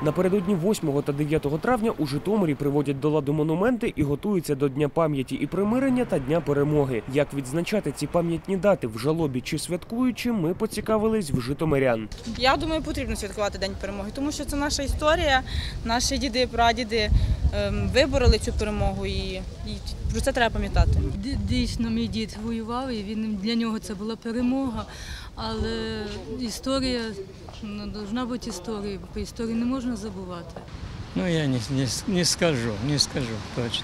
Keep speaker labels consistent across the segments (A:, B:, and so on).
A: Напередодні 8 та 9 травня у Житомирі приводять до ладу монументи і готуються до Дня пам'яті і примирення та Дня перемоги. Як відзначати ці пам'ятні дати в жалобі чи святкуючи, ми поцікавились в житомирян.
B: Я думаю, потрібно святкувати День перемоги, тому що це наша історія, наші діди, прадіди вибороли цю перемогу і про це треба пам'ятати.
C: Дійсно, мій дід воював, і для нього це була перемога, але історія, повинна бути історією, по історії не можна забувати.
D: Ну, я не скажу точно.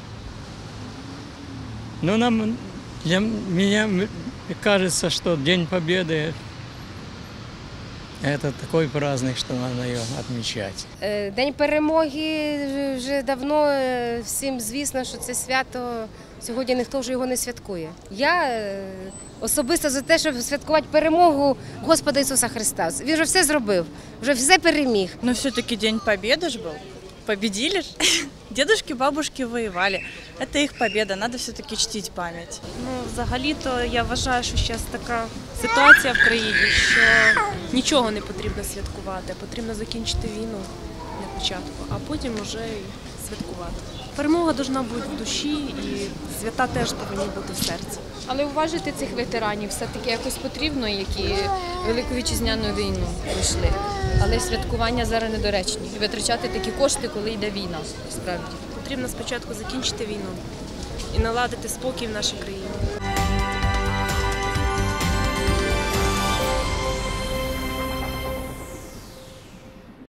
D: Но для меня кажется, что День Победы – это такой праздник, что надо его отмечать.
E: День перемоги вже давно всім звісно, що це свято. Сьогодні ніхто вже його не святкує. Я особисто за те, щоб святкувати перемогу Господа Ісуса Христа. Він вже все зробив, вже все переміг.
B: Но все-таки День Победы ж был. Победили ж. Дедушки, бабушки воювали. Это их победа, надо все-таки чтить пам'ять.
F: Ну, взагалі-то я вважаю, що зараз така ситуація в країні, що нічого не потрібно святкувати. Потрібно закінчити війну для початку, а потім вже і святкувати. Перемога повинна бути в душі і свята теж повинні бути в серці.
G: Але уважити цих ветеранів все-таки якось потрібно, які Велику Вітчизняну війну пройшли. Але святкування зараз недоречні. І витрачати такі кошти, коли йде війна, справді.
F: Потрібно спочатку закінчити війну і наладити спокій в нашій країні.